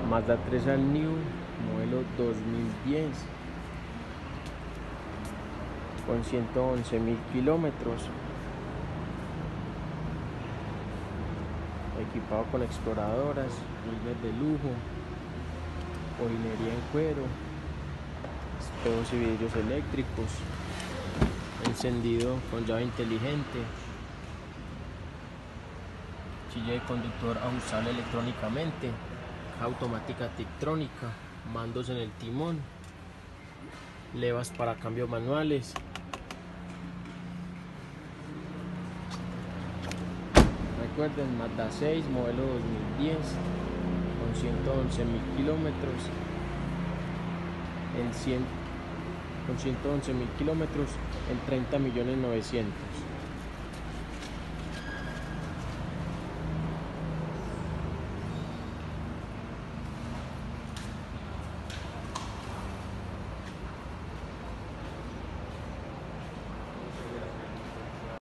Mazda 3 All New, modelo 2010, con 111.000 kilómetros, equipado con exploradoras, rines de lujo, hojinería en cuero, espejos y vidrios eléctricos, encendido con llave inteligente, silla de conductor ajustable electrónicamente, caja automática Tiptronic, mandos en el timón, levas para cambios manuales. Recuerden, Mazda 6 modelo 2010 con 111.000 kilómetros con 111.000 kilómetros en 30.900.000.